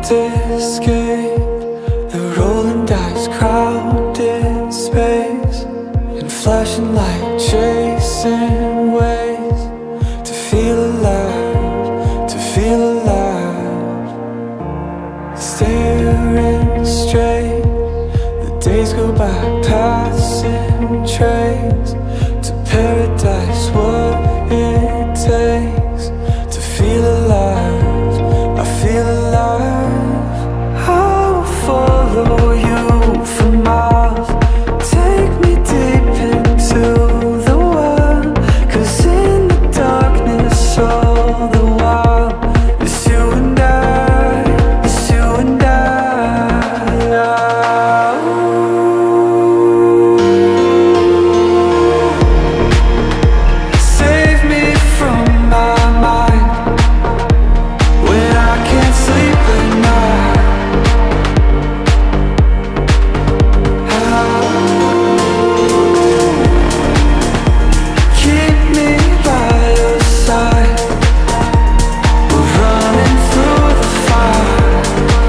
escape the rolling dice, crowded space, and flashing light, chasing ways to feel alive, to feel alive. Staring straight, the days go by, passing trains to paradise. What it takes to feel alive, I feel alive. I'll follow you for miles, take me deep into the wild, 'cause in the darkness all the while, it's you and I, it's you and I. Save me from my mind when I can't sleep at night. Keep me by your side, we're running through the fire.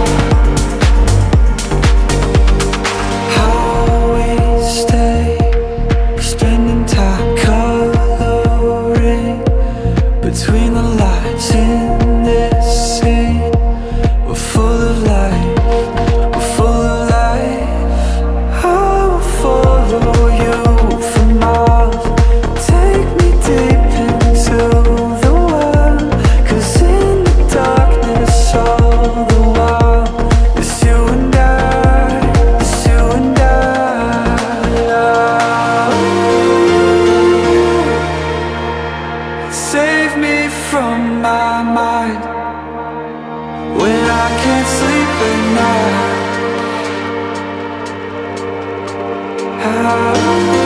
How we stay, spending time coloring between the lines in this scene. We're full of life, we're full of life. I will follow you for miles, take me deep into the wild, 'cause in the darkness all the while, it's you and I, it's you and I. Save me from my mind when I can't sleep at night.